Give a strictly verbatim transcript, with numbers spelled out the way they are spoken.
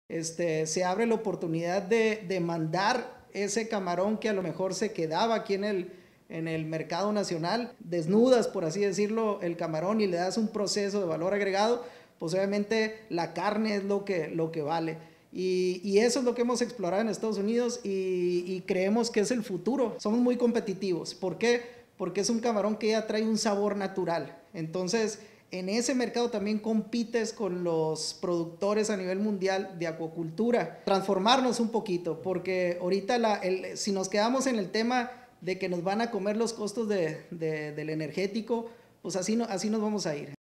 este, se abre la oportunidad de, de mandar ese camarón que a lo mejor se quedaba aquí en el, en el mercado nacional, desnudas, por así decirlo, el camarón y le das un proceso de valor agregado, pues obviamente la carne es lo que, lo que vale. Y, y eso es lo que hemos explorado en Estados Unidos y, y creemos que es el futuro. Somos muy competitivos. ¿Por qué? Porque es un camarón que ya trae un sabor natural. Entonces, en ese mercado también compites con los productores a nivel mundial de acuacultura. Transformarnos un poquito, porque ahorita la, el, si nos quedamos en el tema de que nos van a comer los costos de, de, del energético, pues así, no, así nos vamos a ir.